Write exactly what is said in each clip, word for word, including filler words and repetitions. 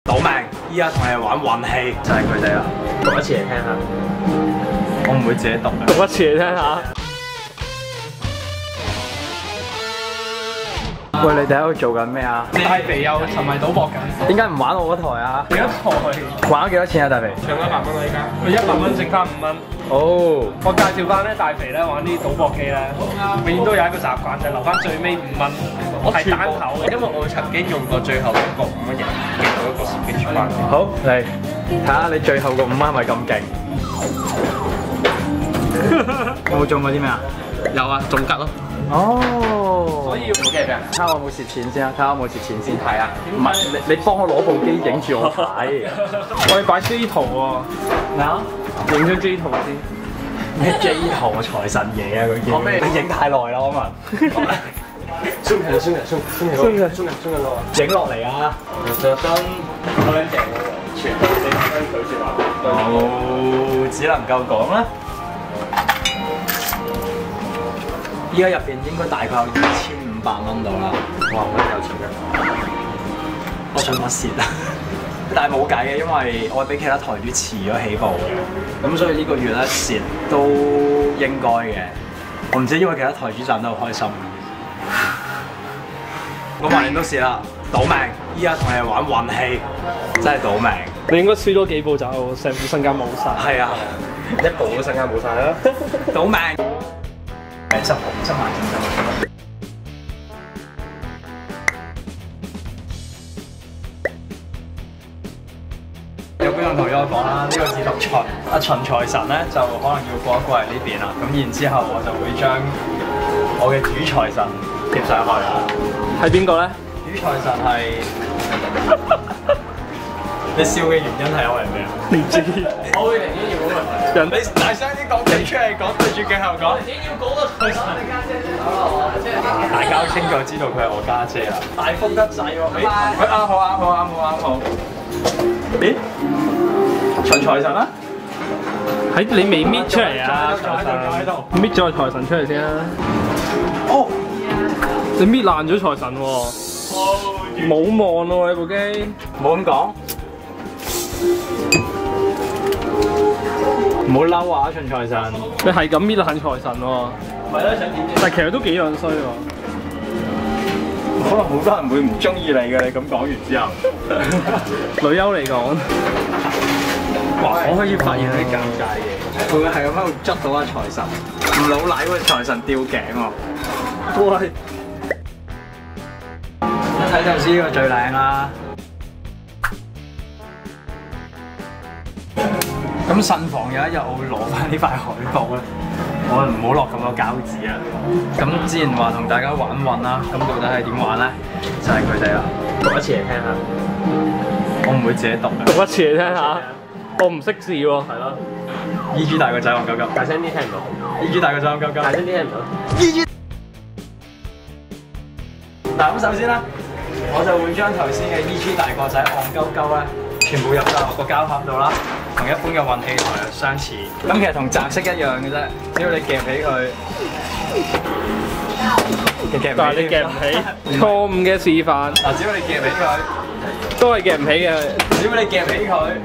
賭命，依家同你哋玩運氣，就係佢哋啦。讀一次嚟聽下，我唔會自己讀嘅。 讀一次嚟聽下。 喂，你哋喺度做緊咩啊？ 大肥又沉迷賭博緊， 點解唔玩我嗰台啊？ 幾多台？ 玩咗幾多錢啊？大肥？ 上一百蚊啦依家，佢一百蚊剩翻五蚊。 哦， 我介紹翻咧大肥咧玩啲賭博機咧，永遠都有一個習慣就係留翻最尾五蚊，係單頭嘅，因為我曾經用過最後一個五蚊贏贏到一個十幾萬。 好嚟睇下你最後個五蚊係咪咁勁？有冇中過啲咩啊？ 有啊，中吉咯。 哦， 所以要冇嘅咩？ 睇下我有冇蝕錢先啊！睇下我有冇蝕錢先。 係啊， 唔係你你幫我攞部機影住我睇。 我哋擺 J 圖喎。 咩啊？ 影張 J 圖先。 咩 J 圖財神爺啊？佢叫。我咩？你影太耐啦，我問。 鬆緊鬆緊鬆鬆緊鬆緊鬆緊鬆緊落。 影落嚟啊！ 特登好撚正喎，全部你跟佢説話。 哦，只能夠講啦。依家入邊應該大概有二千五百蚊到啦。 哇，好有錢嘅。 我想我蝕啦，但係冇計嘅，因為我比其他台主遲咗起步嘅，咁所以呢個月咧蝕都應該嘅。我唔知因為其他台主賺得好開心。我橫掂都蝕啦，賭命！依家同你哋玩運氣，真係賭命。 你應該輸多幾步就成副身家冇晒。 係啊， 一步都身家冇晒啦。 賭命！誒，執好執埋先執。有觀眾同咗我講啦，呢個字讀秦，阿秦財神咧就可能要過一過嚟呢邊啦。咁然之後我就會將我嘅主財神貼上去啦。 係邊個咧？ 主財神係你笑嘅原因係因為咩啊？ 唔知。 我會寧願要嗰個人，你大聲啲講，企出嚟講，對住鏡頭講。寧願要嗰個財神。大家都清楚知道佢係我家姐啦，大福得滯喎。誒，佢啱好啱好啱好啱好。咦？秦財神啦？ 喺你未搣出嚟啊！ 喺度， 搣咗個財神出嚟先啦。 哦， 你搣爛咗財神喎。冇望喎你部機。 冇咁講。唔好嬲啊！秦財神。 你係咁搣爛財神喎。 咪咯，想點啫？ 但係其實都幾樣衰喎。 可能好多人會唔中意你嘅，你咁講完之後。 女優嚟講， 哇！我可以發現有啲尷尬嘅，會唔會係咁喺度捉到阿財神？唔老禮喎，財神吊頸喎。喂！一睇就知呢個最靚啦。咁慎防有一日我會攞翻呢塊海報咧，我唔好落咁多膠紙啊！咁之前話同大家玩運啦，咁到底係點玩咧？就係佢哋啦，讀一次嚟聽下。我唔會自己讀嘅。 讀一次嚟聽下。我唔識字喎。係咯。 E G 大個仔戇鳩鳩。 大聲啲聽唔到。 E G 大個仔戇鳩鳩。 大聲啲聽唔到。 E G。嗱咁首先咧，我就會將頭先嘅 E G 大個仔戇鳩鳩咧，全部入晒落個膠盒度啦。同一般嘅運氣台相似，咁其實同擲色一樣嘅啫，只要你夾起佢， 但係你夾唔起，錯誤嘅示範。 嗱，只要你夾起佢， 都係夾唔起嘅。 只要你夾起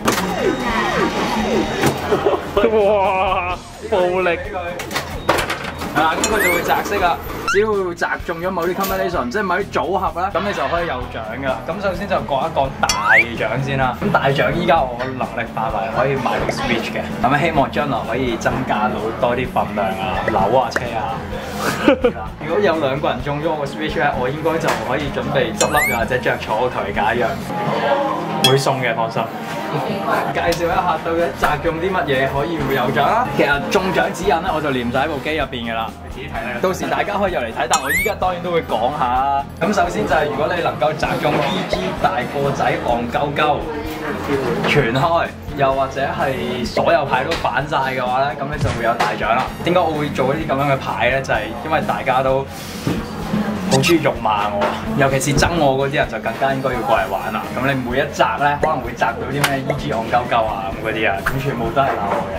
佢，哇！暴力。 係啦，咁佢就會擲色啦。只要擲中咗某啲 combination， 即係某啲組合啦，咁你就可以有獎㗎啦。咁首先就講一講大獎先啦。咁大獎依家我能力範圍可以買到 Switch 嘅，咁希望將來可以增加到多啲份量啊、樓啊、車啊。如果有兩個人中咗我個 Switch 咧，我應該就可以準備執笠又或者着草同佢解一樣，會送嘅，放心。介紹一下到底擲中啲乜嘢可以會有獎啦。其實中獎指引咧，我就連晒喺部機入邊㗎啦。你自己睇啦。到時大家可以入嚟睇，但我依家當然都會講下。咁首先就係如果你能夠擲中 E G 大個仔戇鳩鳩全開，又或者係所有牌都反晒嘅話咧，咁你就會有大獎啦。點解我會做一啲咁樣嘅牌咧？就係、是、因為大家都好中意辱罵我，尤其是憎我嗰啲人就更加應該要過嚟玩啦。咁你每一擲咧，可能會擲到啲咩 E G 戇鳩鳩啊咁嗰啲啊，咁全部都係鬧我嘅。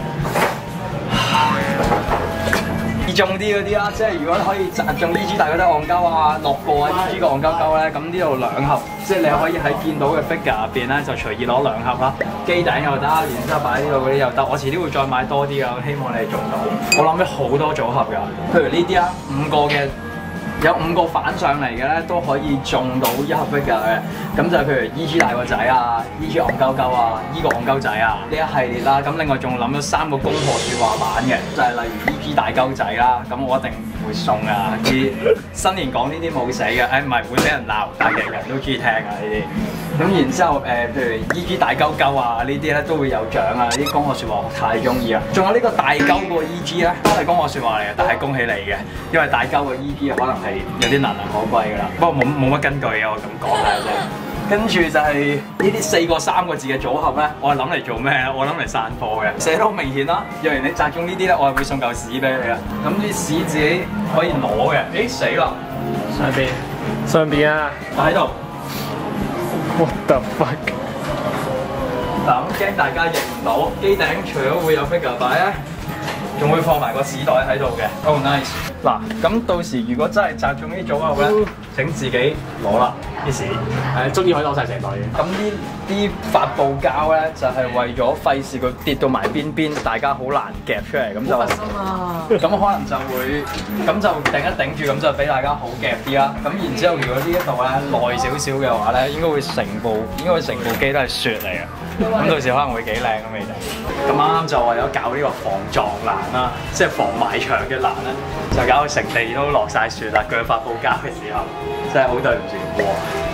易中啲嗰啲啦，即係如果可以擲中 E G 大嗰啲戇鳩啊、落過啊 E G 個戇鳩鳩咧，咁呢度兩盒即係你可以喺見到嘅 figure 入邊咧，就隨意攞兩盒啦，機頂又得，然之後擺呢度嗰啲又得。我遲啲會再買多啲噶，希望你哋做到。我諗咗好多組合㗎，譬如呢啲啊，五個嘅。有五個反上嚟嘅咧，都可以中到一盒 figure 嘅。咁就譬如 E G 大個仔啊 ，E G 戇鳩鳩啊，依個戇鳩仔啊，呢一系列啦。咁另外仲諗咗三個恭賀説話版嘅，就係、是、例如 E G 大鳩仔啦。咁我一定會送啊！啲新年講呢啲冇死嘅，誒唔係會俾人鬧，但係人都中意聽啊呢啲。咁然之後誒、呃，譬如 E G 大鳩鳩啊呢啲咧都會有獎啊！呢啲恭賀説話我太中意啊！仲有呢個大鳩個 E G 咧，都係恭賀説話嚟嘅，但係恭喜你嘅，因為大鳩個 E G 可能係有啲難能可貴㗎啦。不過冇冇乜根據嘅，我咁講下啫。跟住就係呢啲四個三個字嘅組合咧，我係諗嚟做咩咧？我諗嚟散貨嘅，寫得好明顯啦。若然你擲中呢啲咧，我係會送嚿屎俾你嘅。咁啲屎自己可以攞嘅。誒死啦！ 上邊上邊啊！ 我喺度。 What the fuck？ 嗱咁驚大家認唔到，機頂除咗會有 figure 擺咧，仲會放埋個紙袋喺度嘅。Oh nice！ 嗱咁到時如果真係擲中呢啲組合咧，請自己攞啦啲屎。 誒，終於可以攞晒成袋嘅。 咁呢啲發泡膠咧，就係、是、為咗費事佢跌到埋邊邊，大家好難夾出嚟，咁就核心啊！ 咁可能就會咁就頂一頂住，咁就俾大家好夾啲啦。咁然之後，如果呢一度咧耐少少嘅話咧，應該會成部應該會成部機都係雪嚟嘅。咁到時可能會幾靚咁味道。咁啱啱就為咗搞呢個防撞欄啦，即係防埋牆嘅欄咧，就搞到成地都落晒雪啦。鋸發泡膠嘅時候，真係好對唔住喎。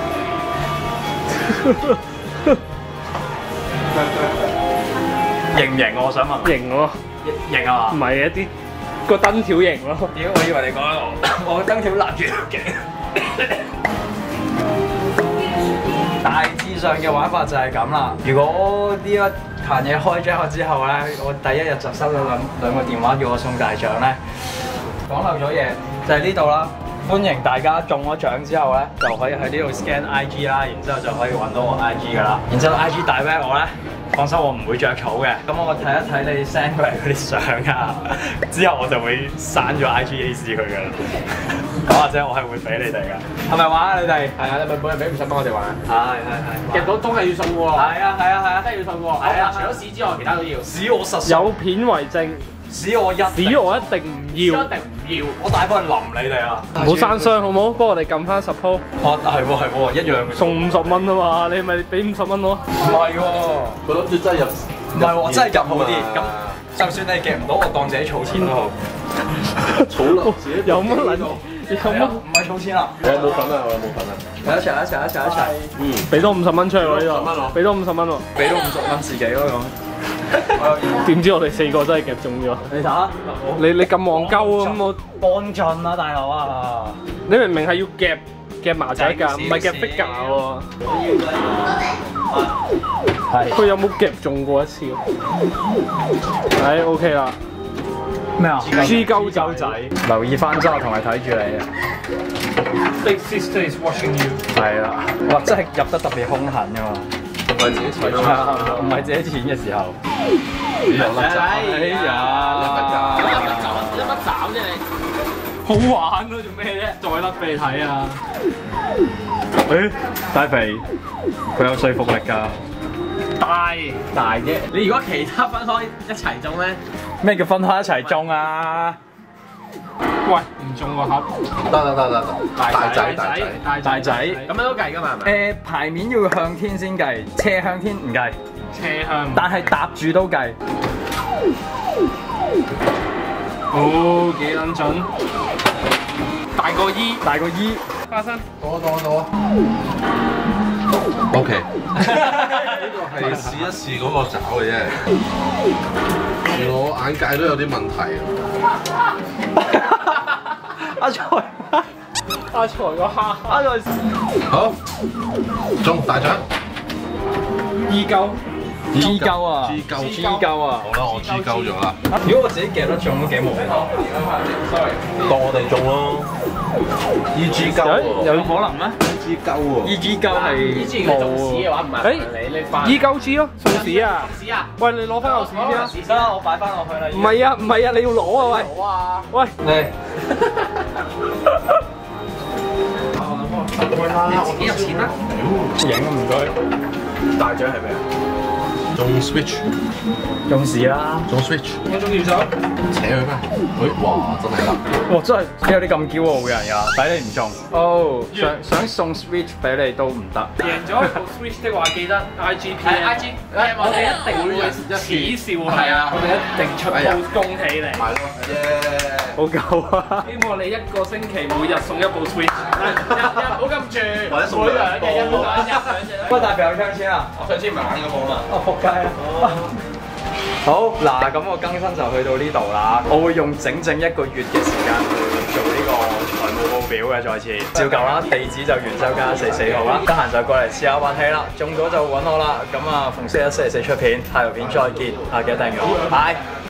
型唔型？我想問。 型喎， 型啊嘛？ 唔係一啲個燈條型咯。 屌，我以為你講緊我，我個燈條立住條頸。大致上嘅玩法就係咁啦。如果呢一壇嘢開咗之後咧，我第一日就收到兩兩個電話叫我送大獎咧。講漏咗嘢，就係呢度啦。歡迎大家中咗獎之後咧，就可以喺呢度 scan I G 啦，然之後就可以揾到我 I G 噶啦。然之後 I G 大 V 我咧，放心我唔會着草嘅。咁我睇一睇你 send 過嚟嗰啲相啊，之後我就會刪咗 I G A C 佢噶啦。講下啫，我係會俾你哋噶。係咪玩啊你哋？係啊，你咪每人俾五十蚊我哋玩。係係係。 夾到都係要送喎。係啊係啊係啊，真係要送喎。係啊，除咗屎之外，其他都要。屎我實有片為證。 屎我一屎我一定唔要，一定唔要， 我大幫人淋你哋啊！ 唔好生傷好唔好？幫我哋撳翻十鋪。 哦，係喎係喎，一樣嘅。送五十蚊啊嘛，你咪俾五十蚊我。 唔係喎，佢諗住真係入，唔係喎，真係入好啲。咁就算你夾唔到，我當自己儲錢都好。儲落自己。有乜撚？有乜？唔係儲錢啊！ 我有冇份啊？我有冇份啊？ 一齊一齊一齊一齊。 嗯，俾多五十蚊出去喎呢度。俾多五十蚊喎。俾多五十蚊自己咯咁。 點知我哋四個真係夾中咗？你睇下，你你咁戇鳩啊！咁我幫盡啊，大佬啊！ 你明明係要夾夾麻仔㗎，唔係夾 figure喎。係。佢有冇夾中過一次？係 OK 啦。 咩啊 ？G 鳩仔， 留意翻之後同埋睇住你啊 ！Big sister is watching you。 係啦，哇！真係入得特別兇狠㗎嘛〜唔係自己錢啊！唔係自己錢嘅時候，有粒斬，哎呀！有乜斬？有乜斬啫你？ 好玩咯，做咩啫？再甩俾你睇啊！ 誒，大肥，佢有說服力㗎。 大大啫！你如果其他分開一齊中咧？ 咩叫分開一齊中啊？ 喂，唔中個盒， 得得得得得，大仔大仔大仔， 咁樣都計㗎嘛？係咪？ 誒，牌面要向天先計，斜向天唔計， 斜向， 但係搭住都計。 哦，幾撚準？大個 E， 大個 E， 花生， 多多多。O K， 呢個係試一試嗰個爪嘅啫。我眼界都有啲問題啊！ 阿財， 阿財個蝦，阿財好中大獎 E 鳩 ，G 鳩啊 ，G 鳩 ，G 鳩啊！ 好啦，我 G 鳩咗啦。 如果我自己夾得中都幾無謂。Sorry， 當我哋中咯。E G 鳩喎， 有可能咩 ？G 鳩喎 ？E G 鳩係冇嘅話唔係你你翻 E 鳩 G 咯，送屎啊！屎啊！喂，你攞翻嚿屎先啦。 得啦，我擺翻落去啦。 唔係啊，唔係啊，你要攞啊喂！ 攞啊！ 喂， 嚟。 你自己入錢啦。 影啊唔該。大獎係咩啊？ 中 Switch， 用時啦。 中 Switch， 我中意手。 扯佢咩？喂，哇，真係啦！ 哇！真係有啲咁驕傲嘅人㗎，抵你唔中。哦，想想送 Switch 俾你都唔得。 贏咗部 Switch 的話，記得 I G P M。I G， 我哋一定會恥笑佢。係啊，我哋一定出 post 恭喜你。 係咯，耶！ 好夠啊！ 希望你一個星期每日送一部 Switch， 日日唔好咁住， 或者送兩部每兩日一部，兩日兩隻。 喂，大朋友唱錢啊！ 我上次唔係玩嗰個嘛。 哦，仆街啊！好嗱，咁我更新就去到呢度啦。我會用整整一個月嘅時間去做呢個財務報表嘅，再次照舊啦。地址就元州街四四號啦。得閒就過嚟試下運氣啦，中咗就揾我啦。咁啊，逢星期一、星期四出片，下條片再見，啊記得訂閱我，拜。